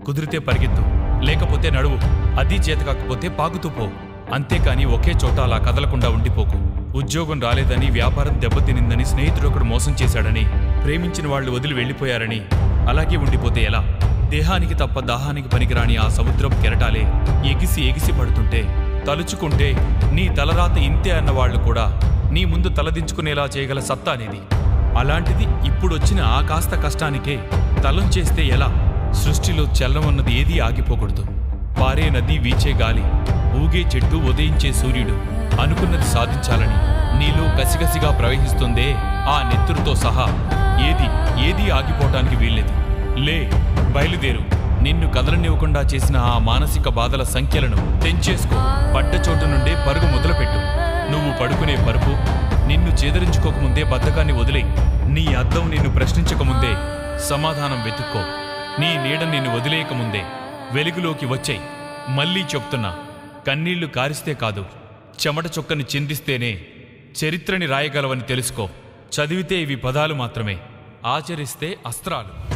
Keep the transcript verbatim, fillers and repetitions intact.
కుదిరితే పరిగెత్తు, లేకపోతే నడువు, అదీ చేత కాకపోతే పాకుతూ పో. అంతేకాని ఒకే చోట అలా కదలకుండా ఉండిపోకు. ఉద్యోగం రాలేదని, వ్యాపారం దెబ్బతినిందని, స్నేహితుడొకడు మోసం చేశాడని, ప్రేమించిన వాళ్ళు వదిలి వెళ్ళిపోయారని అలాగే ఉండిపోతే ఎలా? దేహానికి తప్ప దాహానికి పనికిరాని ఆ సముద్రపు కెరటాలే ఎగిసి ఎగిసి పడుతుంటే తలుచుకుంటే నీ తలరాత ఇంతే అన్నవాళ్లు కూడా నీ ముందు తలదించుకునేలా చేయగల సత్తా అనేది. అలాంటిది ఇప్పుడొచ్చిన ఆ కాస్త కష్టానికే తలం చేస్తే ఎలా? సృష్టిలో చల్లమన్నది ఏదీ ఆగిపోకూడదు. పారే నది, వీచే గాలి, ఊగే చెట్టు, ఉదయించే సూర్యుడు అనుకున్నది సాధించాలని నీలో కసిగసిగా ప్రవహిస్తుందే ఆ నెత్తురుతో సహా ఏది ఏదీ ఆగిపోవటానికి వీల్లేదు. లే, బయలుదేరు. నిన్ను కదలనివ్వకుండా చేసిన ఆ మానసిక బాధల సంఖ్యలను తెంచేసుకో. పడ్డ చోటు నుండే పరుగు మొదలుపెట్టు. నువ్వు పడుకునే పరుపు నిన్ను చేదరించుకోకముందే బద్ధకాన్ని వదిలేయి. నీ అద్దం నిన్ను ప్రశ్నించకముందే సమాధానం వెతుక్కో. నీ నీడ నిన్ను వదిలేయకముందే వెలుగులోకి వచ్చేయి. మళ్ళీ చెప్తున్నా, కన్నీళ్లు కారిస్తే కాదు, చెమట చొక్కని చిందిస్తేనే చరిత్రని రాయగలవని తెలుసుకో. చదివితే ఇవి పదాలు మాత్రమే, ఆచరిస్తే అస్త్రాలు.